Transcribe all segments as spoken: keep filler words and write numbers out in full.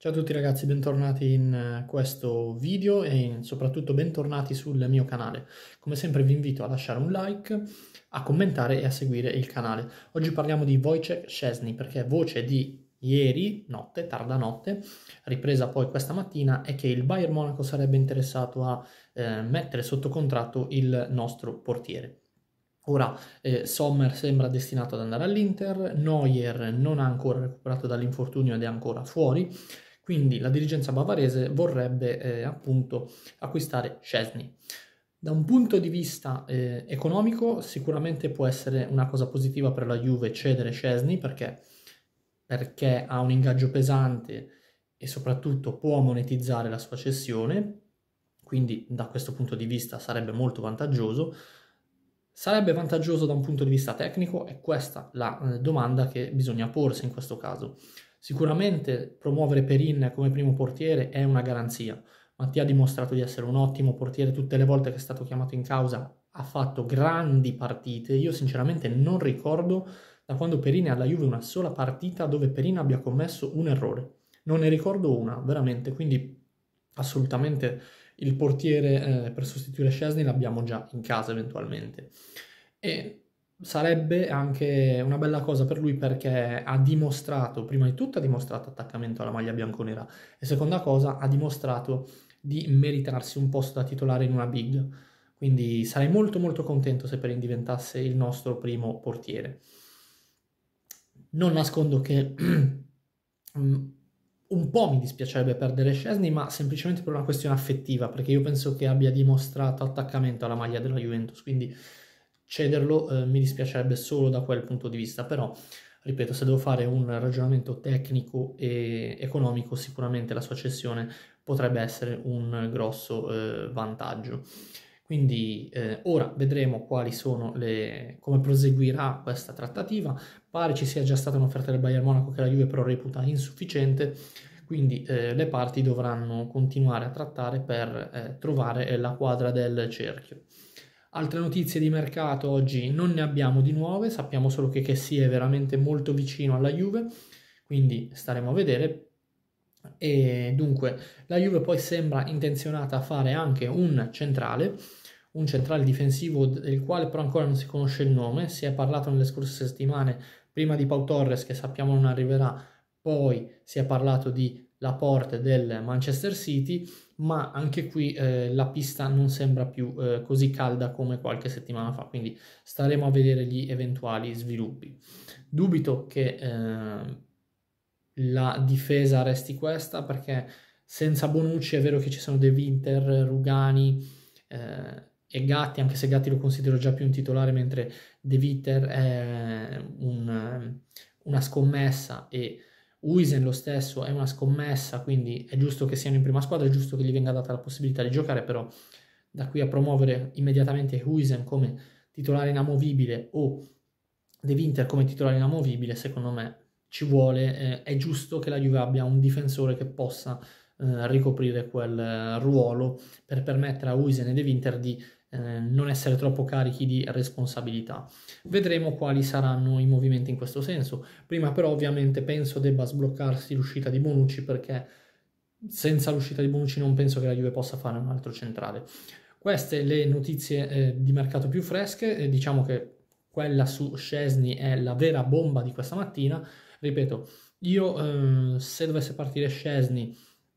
Ciao a tutti ragazzi, bentornati in eh, questo video e in- soprattutto bentornati sul mio canale. Come sempre vi invito a lasciare un like, a commentare e a seguire il canale. Oggi parliamo di Wojciech Szczesny perché voce di ieri notte, tarda notte, ripresa poi questa mattina, è che il Bayern Monaco sarebbe interessato a eh, mettere sotto contratto il nostro portiere. Ora eh, Sommer sembra destinato ad andare all'Inter, Neuer non ha ancora recuperato dall'infortunio ed è ancora fuori, quindi la dirigenza bavarese vorrebbe eh, appunto acquistare Szczesny. Da un punto di vista eh, economico sicuramente può essere una cosa positiva per la Juve cedere Szczesny perché, perché ha un ingaggio pesante e soprattutto può monetizzare la sua cessione, quindi da questo punto di vista sarebbe molto vantaggioso. Sarebbe vantaggioso da un punto di vista tecnico? È questa la eh, domanda che bisogna porsi in questo caso. Sicuramente promuovere Perin come primo portiere è una garanzia. Mattia ha dimostrato di essere un ottimo portiere tutte le volte che è stato chiamato in causa, ha fatto grandi partite. Io sinceramente non ricordo da quando Perin è alla Juve una sola partita dove Perin abbia commesso un errore. Non ne ricordo una, veramente, quindi assolutamente il portiere eh, per sostituire Szczesny l'abbiamo già in casa eventualmente. E sarebbe anche una bella cosa per lui perché ha dimostrato, prima di tutto ha dimostrato attaccamento alla maglia bianconera e seconda cosa ha dimostrato di meritarsi un posto da titolare in una big. Quindi sarei molto molto contento se Perin diventasse il nostro primo portiere. Non nascondo che mm, un po' mi dispiacerebbe perdere Szczesny, ma semplicemente per una questione affettiva, perché io penso che abbia dimostrato attaccamento alla maglia della Juventus, quindi cederlo eh, mi dispiacerebbe solo da quel punto di vista, però ripeto, se devo fare un ragionamento tecnico e economico, sicuramente la sua cessione potrebbe essere un grosso eh, vantaggio. Quindi eh, ora vedremo quali sono le, come proseguirà questa trattativa. Pare ci sia già stata un'offerta del Bayern Monaco che la Juve però reputa insufficiente, quindi eh, le parti dovranno continuare a trattare per eh, trovare la quadra del cerchio. Altre notizie di mercato oggi non ne abbiamo di nuove, sappiamo solo che Kessie è veramente molto vicino alla Juve, quindi staremo a vedere. E dunque la Juve poi sembra intenzionata a fare anche un centrale, un centrale difensivo del quale però ancora non si conosce il nome. Si è parlato nelle scorse settimane prima di Pau Torres che sappiamo non arriverà, poi si è parlato di Laporte del Manchester City, ma anche qui eh, la pista non sembra più eh, così calda come qualche settimana fa, quindi staremo a vedere gli eventuali sviluppi. Dubito che eh, la difesa resti questa perché senza Bonucci è vero che ci sono De Winter, Rugani eh, e Gatti, anche se Gatti lo considero già più un titolare, mentre De Winter è un, una scommessa e Huijsen lo stesso è una scommessa, quindi è giusto che siano in prima squadra, è giusto che gli venga data la possibilità di giocare, però da qui a promuovere immediatamente Huijsen come titolare inamovibile o De Winter come titolare inamovibile, secondo me ci vuole, eh, è giusto che la Juve abbia un difensore che possa eh, ricoprire quel eh, ruolo per permettere a Huijsen e De Winter di eh, non essere troppo carichi di responsabilità. Vedremo quali saranno i movimenti in questo senso. Prima però ovviamente penso debba sbloccarsi l'uscita di Bonucci perché senza l'uscita di Bonucci non penso che la Juve possa fare un altro centrale. Queste le notizie eh, di mercato più fresche, eh, diciamo che quella su Szczesny è la vera bomba di questa mattina. Ripeto, io eh, se dovesse partire Szczesny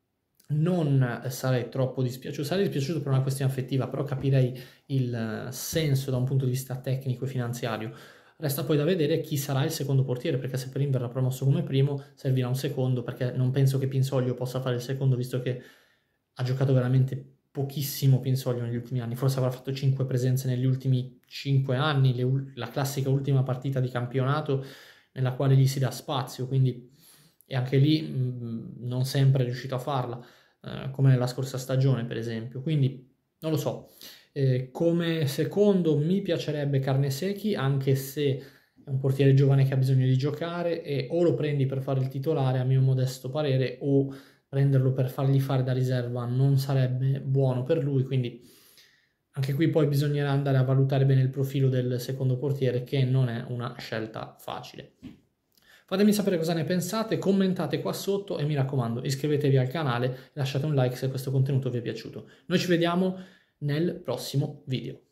non sarei troppo dispiaciuto, sarei dispiaciuto per una questione affettiva, però capirei il senso da un punto di vista tecnico e finanziario. Resta poi da vedere chi sarà il secondo portiere, perché se Perin verrà promosso come primo, servirà un secondo, perché non penso che Pinsoglio possa fare il secondo, visto che ha giocato veramente pochissimo Pinsoglio negli ultimi anni, forse avrà fatto cinque presenze negli ultimi cinque anni, le, la classica ultima partita di campionato nella quale gli si dà spazio, quindi e anche lì mh, non sempre è riuscito a farla, eh, come nella scorsa stagione per esempio, quindi non lo so. Eh, come secondo mi piacerebbe Carnesecchi, anche se è un portiere giovane che ha bisogno di giocare e o lo prendi per fare il titolare a mio modesto parere o prenderlo per fargli fare da riserva non sarebbe buono per lui, quindi anche qui poi bisognerà andare a valutare bene il profilo del secondo portiere che non è una scelta facile. Fatemi sapere cosa ne pensate, commentate qua sotto e mi raccomando iscrivetevi al canale e lasciate un like se questo contenuto vi è piaciuto. Noi ci vediamo nel prossimo video.